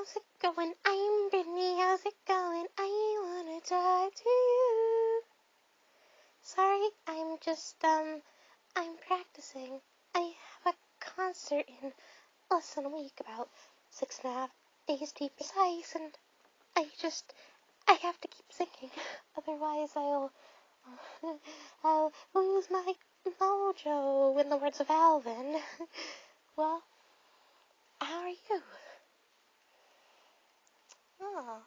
How's it going? I'm Brittany. How's it going? I wanna talk to you. Sorry, I'm practicing. I have a concert in less than a week, about 6.5 days to be precise, and I have to keep singing. Otherwise, I'll lose my mojo, in the words of Alvin. Well, how are you? Oh.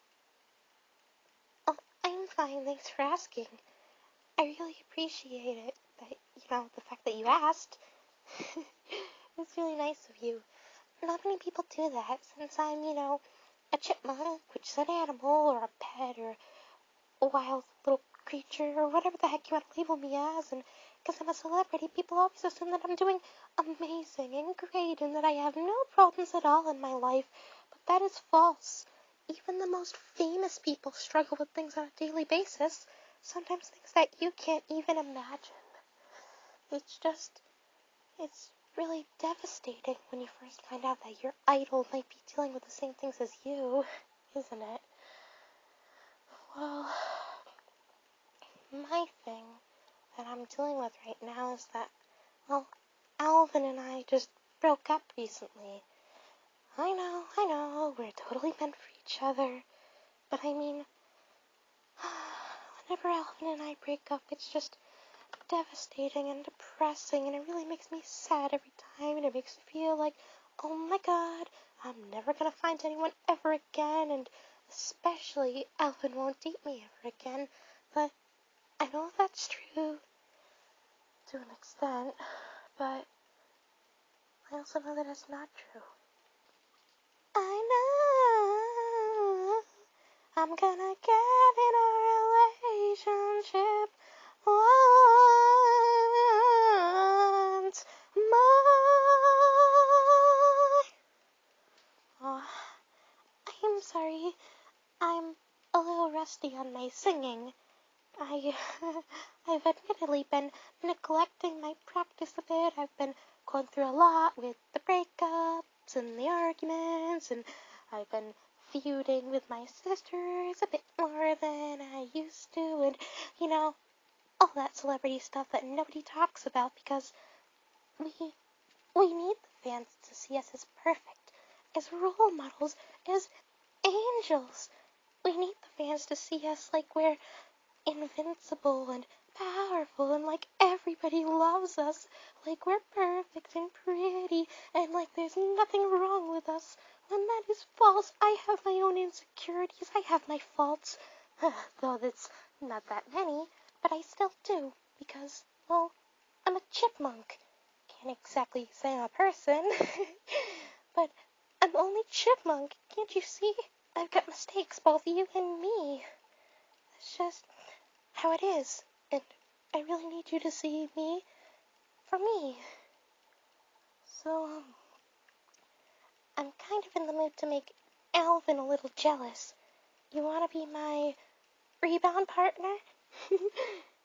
Oh, I'm fine, thanks for asking. I really appreciate it, the fact that you asked. It's really nice of you. Not many people do that, since I'm, a chipmunk, which is an animal, or a pet, or a wild little creature, or whatever the heck you want to label me as, and because I'm a celebrity, people always assume that I'm doing amazing and great, and that I have no problems at all in my life, but that is false. Even the most famous people struggle with things on a daily basis, sometimes things that you can't even imagine. It's really devastating when you first find out that your idol might be dealing with the same things as you, isn't it? Well, my thing that I'm dealing with right now is that, Alvin and I just broke up recently. I know, we're totally meant for each other, but I mean, whenever Alvin and I break up, it's just devastating and depressing, and it really makes me sad every time, and it makes me feel like, oh my god, I'm never gonna find anyone ever again, and especially Alvin won't date me ever again, but I know that's true to an extent, but I also know that it's not true. I know I'm gonna get in a relationship once more. Oh, I'm sorry. I'm a little rusty on my singing. I've admittedly been neglecting my practice a bit. I've been going through a lot with the breakups and the arguments, and I've been feuding with my sisters a bit more than I used to, and, all that celebrity stuff that nobody talks about, because we need the fans to see us as perfect, as role models, as angels. We need the fans to see us like we're invincible and powerful, and like everybody loves us, like we're perfect and pretty, and like there's nothing wrong with us, when that is false. I have my own insecurities, I have my faults, though that's not that many, but I still do, because, well, I'm a chipmunk. Can't exactly say I'm a person, but I'm only chipmunk, can't you see? I've got mistakes, both you and me. It's just how it is, and I really need you to see me for me. So, I'm kind of in the mood to make Alvin a little jealous. You wanna be my rebound partner?